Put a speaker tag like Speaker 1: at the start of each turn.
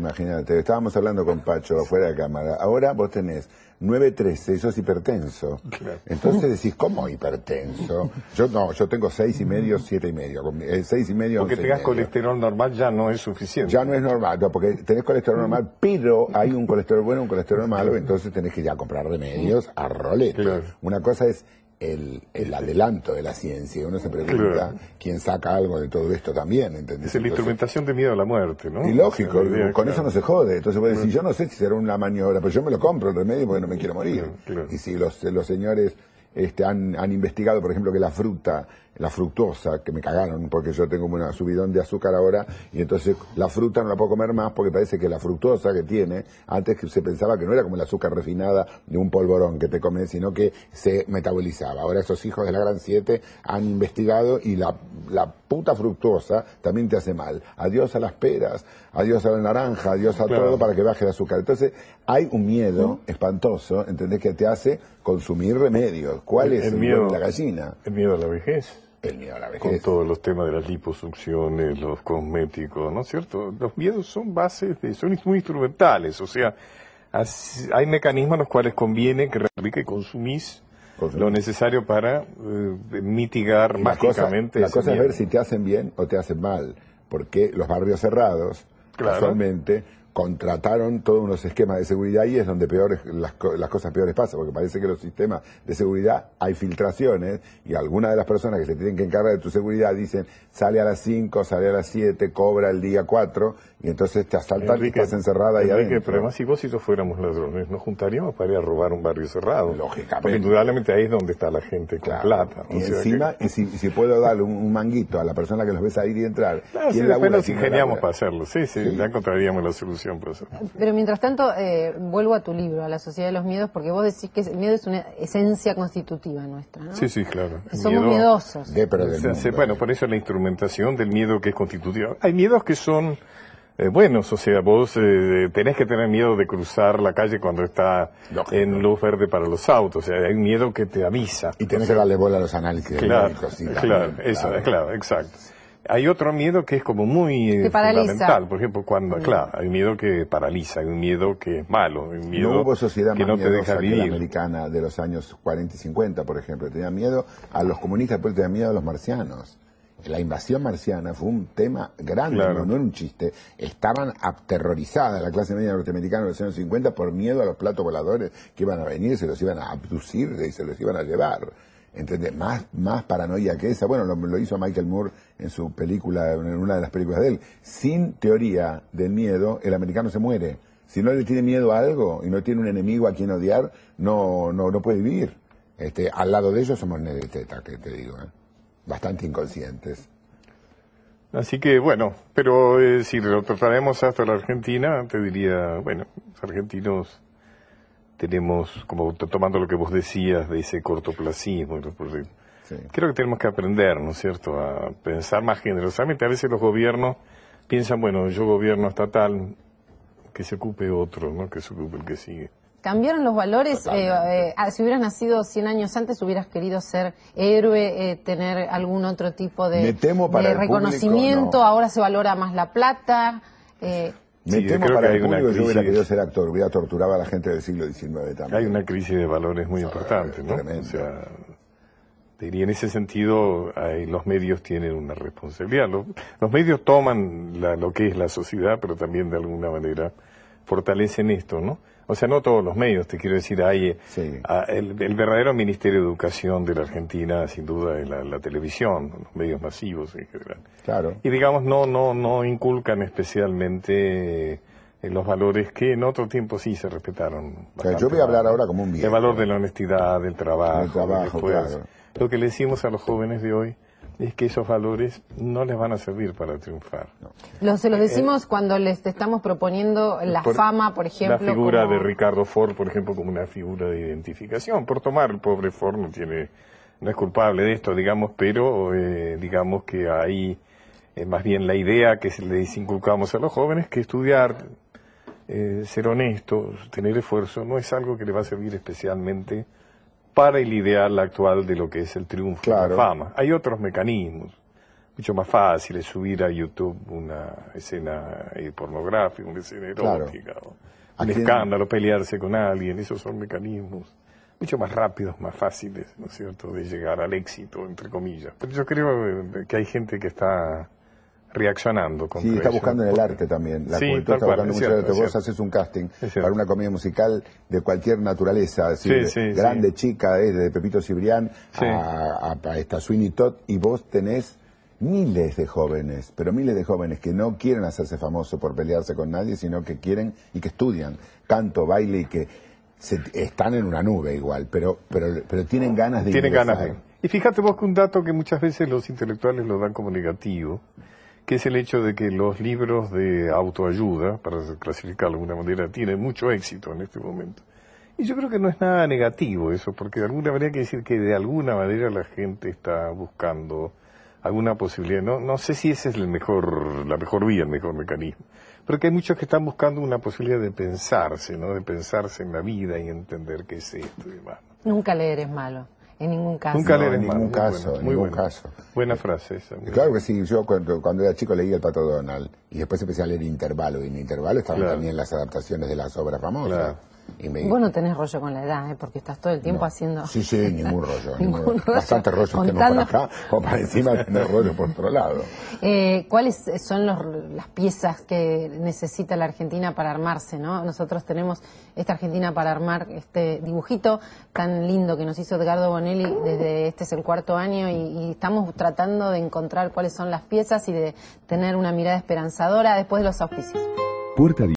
Speaker 1: imagínate. Estábamos hablando con Pacho afuera de cámara. Ahora vos tenés 9,13 y sos hipertenso.
Speaker 2: Claro.
Speaker 1: Entonces decís, ¿cómo hipertenso? Yo tengo 6,5, 7,5. 6,5.
Speaker 2: Porque tengas colesterol normal ya no es suficiente.
Speaker 1: Ya no es normal, no, porque tenés colesterol normal, pero hay un colesterol bueno y un colesterol malo, entonces tenés que ya comprar remedios a rolete.
Speaker 2: Claro.
Speaker 1: Una cosa es el adelanto de la ciencia. Uno se pregunta quién saca algo de todo esto también, ¿entendés?
Speaker 2: Es la instrumentación de miedo a la muerte, ¿no?
Speaker 1: Y lógico,
Speaker 2: O sea, idea,
Speaker 1: con eso no se jode. Entonces vos decís, yo no sé si será una maniobra, pero yo me lo compro el remedio porque no me quiero morir.
Speaker 2: Claro.
Speaker 1: Y si los señores han investigado, por ejemplo, que la fructuosa, que me cagaron porque yo tengo una subidón de azúcar ahora, y entonces la fruta no la puedo comer más porque parece que la fructuosa que tiene, antes que se pensaba que no era como el azúcar refinada de un polvorón que te comes, sino que se metabolizaba. Ahora esos hijos de la Gran 7 han investigado y la puta fructuosa también te hace mal. Adiós a las peras, adiós a la naranja, adiós a todo para que baje el azúcar. Entonces hay un miedo espantoso, ¿entendés? Que te hace consumir remedios. ¿Cuál es el miedo de la gallina?
Speaker 2: El miedo a la vejez.
Speaker 1: El miedo a la vejez.
Speaker 2: Con todos los temas de las liposucciones, los cosméticos, ¿no es cierto? Los miedos son son muy instrumentales, o sea, hay mecanismos en los cuales conviene que consumís lo necesario para mitigar mágicamente.
Speaker 1: La cosa es ver si te hacen bien o te hacen mal, porque los barrios cerrados, casualmente, contrataron todos unos esquemas de seguridad y es donde las cosas peores pasan, porque parece que los sistemas de seguridad hay filtraciones y algunas de las personas que se tienen que encargar de tu seguridad dicen sale a las 5, sale a las 7, cobra el día 4 y entonces te asaltan y estás encerrada ahí adentro.
Speaker 2: Pero además si vos y yo fuéramos ladrones, nos juntaríamos para ir a robar un barrio cerrado.
Speaker 1: Lógicamente.
Speaker 2: Porque indudablemente ahí es donde está la gente con plata.
Speaker 1: Y encima, y si puedo darle un manguito a la persona que los ve salir y entrar.
Speaker 2: Claro, después nos ingeniamos para hacerlo. Sí, ya encontraríamos la solución.
Speaker 3: Pero mientras tanto, vuelvo a tu libro, a La Sociedad de los Miedos, porque vos decís que el miedo es una esencia constitutiva nuestra, ¿no?
Speaker 2: Sí, claro.
Speaker 3: Somos miedosos.
Speaker 2: Bueno, por eso la instrumentación del miedo que es constitutivo. Hay miedos que son buenos, o sea, vos tenés que tener miedo de cruzar la calle cuando está en luz verde para los autos, o sea, hay un miedo que te avisa.
Speaker 1: Y tenés que darle bola a los análisis médicos.
Speaker 2: Claro, exacto. Hay otro miedo que es como muy fundamental, por ejemplo, cuando, hay miedo que paraliza, hay un miedo que es malo, hay un miedo
Speaker 1: no hubo sociedad
Speaker 2: que
Speaker 1: más
Speaker 2: no te deja vivir.
Speaker 1: Que la americana de los años 40 y 50, por ejemplo, tenía miedo a los comunistas, pero tenía miedo a los marcianos. La invasión marciana fue un tema grande, no era un chiste. Estaban aterrorizadas la clase media norteamericana de los años 50 por miedo a los platos voladores que iban a venir, se los iban a abducir y se los iban a llevar. ¿Entendés? Más paranoia que esa. Bueno, lo hizo Michael Moore en su película, en una de las películas de él. Sin teoría del miedo, el americano se muere. Si no le tiene miedo a algo y no tiene un enemigo a quien odiar, no puede vivir. Al lado de ellos somos nedeteta, que te digo, bastante inconscientes.
Speaker 2: Así que, bueno, pero si lo trataremos hasta la Argentina, te diría, bueno, los argentinos tenemos, como tomando lo que vos decías de ese cortoplacismo, creo que tenemos que aprender, ¿no es cierto?, a pensar más generosamente. A veces los gobiernos piensan, bueno, yo gobierno estatal, que se ocupe otro, ¿no?, que se ocupe el que sigue.
Speaker 3: ¿Cambiaron los valores? Si hubieras nacido 100 años antes, ¿hubieras querido ser héroe, tener algún otro tipo de reconocimiento?
Speaker 1: Público, no.
Speaker 3: Ahora se valora más la plata.
Speaker 1: Me temo para el público, yo hubiera querido ser actor, hubiera torturado a la gente del siglo XIX también.
Speaker 2: Hay una crisis de valores muy importante, ¿no?
Speaker 1: Tremendo.
Speaker 2: O sea, te diría, en ese sentido, los medios tienen una responsabilidad. Los medios toman lo que es la sociedad, pero también de alguna manera fortalecen esto, ¿no? O sea, no todos los medios, te quiero decir, hay el verdadero Ministerio de Educación de la Argentina, sin duda, es la televisión, los medios masivos en general.
Speaker 1: Claro.
Speaker 2: Y digamos, no inculcan especialmente los valores que en otro tiempo sí se respetaron.
Speaker 1: O sea, yo voy a hablar ahora como un viejo.
Speaker 2: El valor de la honestidad, del trabajo.
Speaker 1: Claro.
Speaker 2: Lo que le decimos a los jóvenes de hoy es que esos valores no les van a servir para triunfar.
Speaker 3: No. Se los decimos cuando les estamos proponiendo la fama, por ejemplo.
Speaker 2: La figura de Ricardo Ford, por ejemplo, como una figura de identificación. Por tomar, el pobre Ford no es culpable de esto, digamos, pero digamos que hay más bien la idea que les inculcamos a los jóvenes que estudiar, ser honestos, tener esfuerzo, no es algo que le va a servir especialmente para el ideal actual de lo que es el triunfo, la fama. Hay otros mecanismos, mucho más fácil es subir a YouTube una escena pornográfica, una escena erótica, claro. Un escándalo, pelearse con alguien, esos son mecanismos mucho más rápidos, más fáciles, ¿no es cierto?, de llegar al éxito, entre comillas. Pero yo creo que hay gente que está reaccionando contra
Speaker 1: Sí, está
Speaker 2: eso.
Speaker 1: buscando en el arte también. La juventud está buscando mucho arte. Vos haces un casting para una comedia musical de cualquier naturaleza, decir, grande, chica, desde Pepito Cibrián a esta Sweeney Todd, y vos tenés miles de jóvenes, pero miles de jóvenes que no quieren hacerse famosos por pelearse con nadie, sino que quieren y que estudian canto, baile y que están en una nube igual, pero tienen ganas de ingresar.
Speaker 2: Y fíjate vos que un dato que muchas veces los intelectuales lo dan como negativo, que es el hecho de que los libros de autoayuda, para clasificarlo de alguna manera, tienen mucho éxito en este momento. Y yo creo que no es nada negativo eso, porque de alguna manera quiere decir que de alguna manera la gente está buscando alguna posibilidad. No sé si ese es la mejor vía, el mejor mecanismo, pero que hay muchos que están buscando una posibilidad de pensarse, ¿no? De pensarse en la vida y entender qué es esto y demás.
Speaker 3: Nunca leer es malo. En ningún caso.
Speaker 2: Nunca leer
Speaker 1: en ningún caso, en ningún caso.
Speaker 2: Buena frase esa.
Speaker 1: Claro que sí, yo cuando era chico leía El Pato Donald y después empecé a leer Intervalo, y en Intervalo estaban también las adaptaciones de las obras famosas.
Speaker 2: Claro.
Speaker 3: Vos no tenés rollo con la edad, porque estás todo el tiempo haciendo...
Speaker 1: Sí, ningún rollo. Bastante rollo tenemos por acá, o para encima tener rollo por otro lado.
Speaker 3: ¿Cuáles son las piezas que necesita la Argentina para armarse, ¿no? Nosotros tenemos esta Argentina para armar este dibujito tan lindo que nos hizo Edgardo Bonelli desde este es el 4º año, y estamos tratando de encontrar cuáles son las piezas y de tener una mirada esperanzadora después de los auspicios.